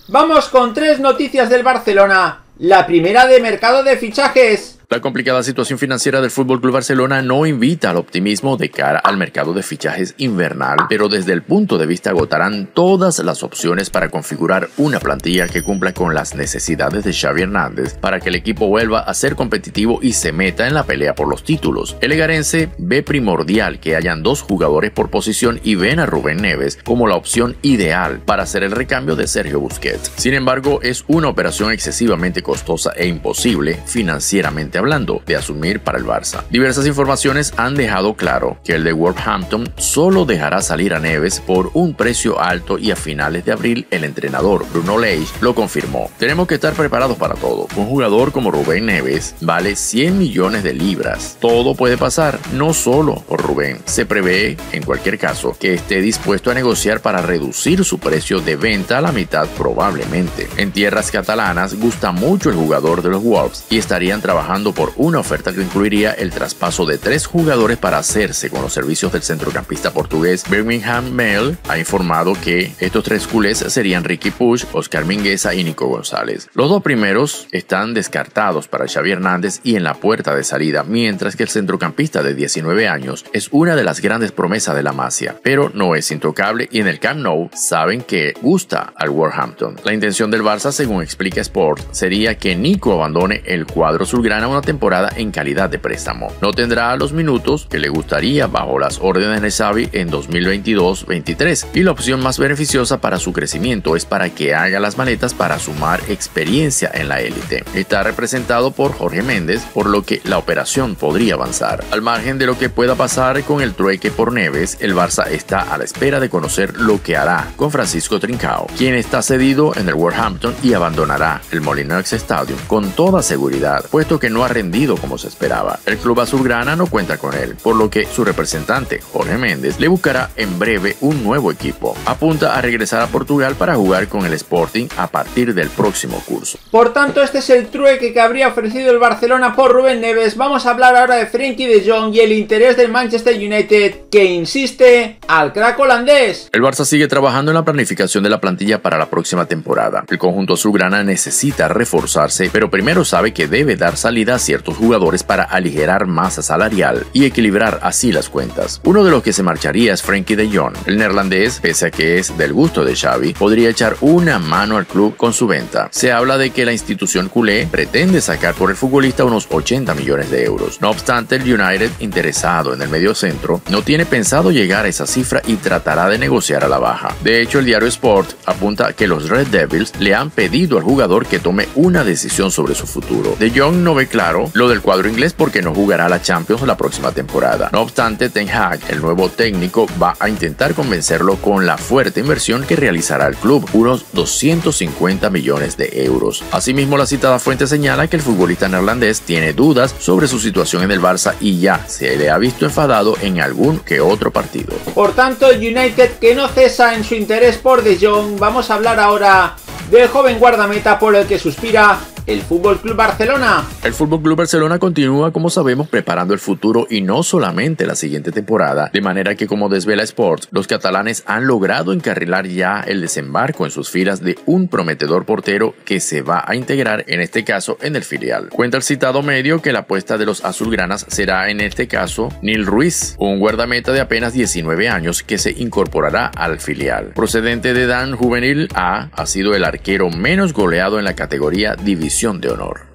Vamos con 3 noticias del Barcelona. La primera de mercado de fichajes. La complicada situación financiera del FC Barcelona no invita al optimismo de cara al mercado de fichajes invernal, pero desde el punto de vista agotarán todas las opciones para configurar una plantilla que cumpla con las necesidades de Xavi Hernández para que el equipo vuelva a ser competitivo y se meta en la pelea por los títulos. El egarense ve primordial que hayan 2 jugadores por posición y ven a Rubén Neves como la opción ideal para hacer el recambio de Sergio Busquets. Sin embargo, es una operación excesivamente costosa e imposible financieramente hablando de asumir para el Barça. Diversas informaciones han dejado claro que el de Wolverhampton solo dejará salir a Neves por un precio alto y a finales de abril el entrenador Bruno Lage lo confirmó. Tenemos que estar preparados para todo. Un jugador como Rubén Neves vale 100 millones de libras. Todo puede pasar, no solo por Rubén. Se prevé, en cualquier caso, que esté dispuesto a negociar para reducir su precio de venta a la mitad probablemente. En tierras catalanas gusta mucho el jugador de los Wolves y estarían trabajando por una oferta que incluiría el traspaso de 3 jugadores para hacerse con los servicios del centrocampista portugués. Birmingham Mail ha informado que estos 3 culés serían Riqui Puig, Óscar Mingueza y Nico González. Los 2 primeros están descartados para Xavi Hernández y en la puerta de salida, mientras que el centrocampista de 19 años es una de las grandes promesas de la Masia, pero no es intocable y en el Camp Nou saben que gusta al Wolverhampton. La intención del Barça, según explica Sport, sería que Nico abandone el cuadro azulgrana una temporada en calidad de préstamo. No tendrá los minutos que le gustaría bajo las órdenes de Xavi en 2022-23 y la opción más beneficiosa para su crecimiento es para que haga las maletas para sumar experiencia en la élite. Está representado por Jorge Méndez, por lo que la operación podría avanzar. Al margen de lo que pueda pasar con el trueque por Neves, el Barça está a la espera de conocer lo que hará con Francisco Trincao, quien está cedido en el Wolverhampton y abandonará el Molineux Stadium con toda seguridad, puesto que no ha rendido como se esperaba. El club azulgrana no cuenta con él, por lo que su representante, Jorge Méndez, le buscará en breve un nuevo equipo. Apunta a regresar a Portugal para jugar con el Sporting a partir del próximo curso. Por tanto, este es el trueque que habría ofrecido el Barcelona por Rubén Neves. Vamos a hablar ahora de Frenkie de Jong y el interés del Manchester United, que insiste al crack holandés. El Barça sigue trabajando en la planificación de la plantilla para la próxima temporada. El conjunto azulgrana necesita reforzarse, pero primero sabe que debe dar salida a ciertos jugadores para aligerar masa salarial y equilibrar así las cuentas. Uno de los que se marcharía es Frenkie de Jong. El neerlandés, pese a que es del gusto de Xavi, podría echar una mano al club con su venta. Se habla de que la institución culé pretende sacar por el futbolista unos 80 millones de euros. No obstante, el United, interesado en el mediocentro, no tiene pensado llegar a esa cifra y tratará de negociar a la baja. De hecho, el diario Sport apunta que los Red Devils le han pedido al jugador que tome una decisión sobre su futuro. De Jong no ve claro lo del cuadro inglés porque no jugará la Champions la próxima temporada. No obstante, Ten Hag, el nuevo técnico, va a intentar convencerlo con la fuerte inversión que realizará el club, unos 250 millones de euros. Asimismo, la citada fuente señala que el futbolista neerlandés tiene dudas sobre su situación en el Barça y ya se le ha visto enfadado en algún que otro partido. Por tanto, el United, que no cesa en su interés por De Jong. Vamos a hablar ahora del joven guardameta por el que suspira el FC Barcelona. El FC Barcelona continúa, como sabemos, preparando el futuro y no solamente la siguiente temporada, de manera que, como desvela Sport, los catalanes han logrado encarrilar ya el desembarco en sus filas de un prometedor portero que se va a integrar, en este caso, en el filial. Cuenta el citado medio que la apuesta de los azulgranas será, en este caso, Nil Ruiz, un guardameta de apenas 19 años que se incorporará al filial. Procedente de Dan Juvenil A, ha sido el arquero menos goleado en la categoría División de Honor.